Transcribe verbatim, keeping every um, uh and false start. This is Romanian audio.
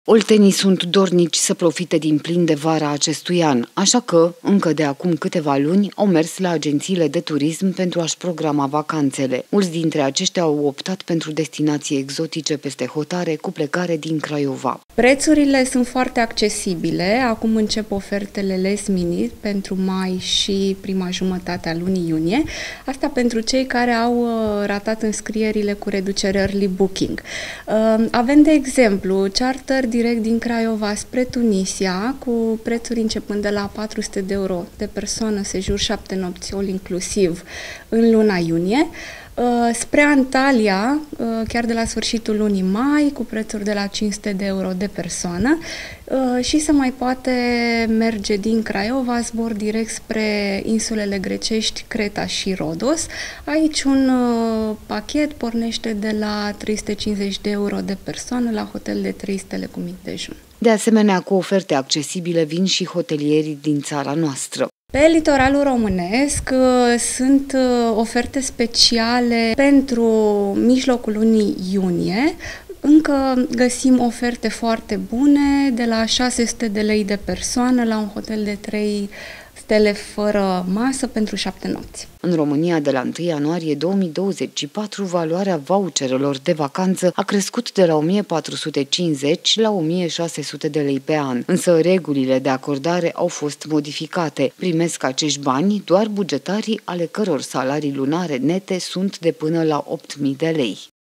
Oltenii sunt dornici să profite din plin de vara acestui an, așa că, încă de acum câteva luni, au mers la agențiile de turism pentru a-și programa vacanțele. Mulți dintre aceștia au optat pentru destinații exotice peste hotare, cu plecare din Craiova. Prețurile sunt foarte accesibile. Acum încep ofertele last minute pentru mai și prima jumătate a lunii iunie. Asta pentru cei care au ratat înscrierile cu reducere early booking. Avem, de exemplu, charter direct din Craiova spre Tunisia, cu prețuri începând de la patru sute de euro de persoană, sejur șapte nopți all inclusiv în luna iunie, spre Antalya, chiar de la sfârșitul lunii mai, cu prețuri de la cinci sute de euro de persoană, și se mai poate merge din Craiova, zbor direct spre insulele grecești, Creta și Rodos. Aici un pachet pornește de la trei sute cincizeci de euro de persoană la hotel de trei stele cu mic dejun. De asemenea, cu oferte accesibile vin și hotelierii din țara noastră. Pe litoralul românesc sunt oferte speciale pentru mijlocul lunii iunie. Încă găsim oferte foarte bune, de la șase sute de lei de persoană la un hotel de trei stele fără masă pentru șapte nopți. În România, de la întâi ianuarie două mii douăzeci și patru, valoarea voucherelor de vacanță a crescut de la o mie patru sute cincizeci la o mie șase sute de lei pe an. Însă regulile de acordare au fost modificate. Primesc acești bani doar bugetarii ale căror salarii lunare nete sunt de până la opt mii de lei.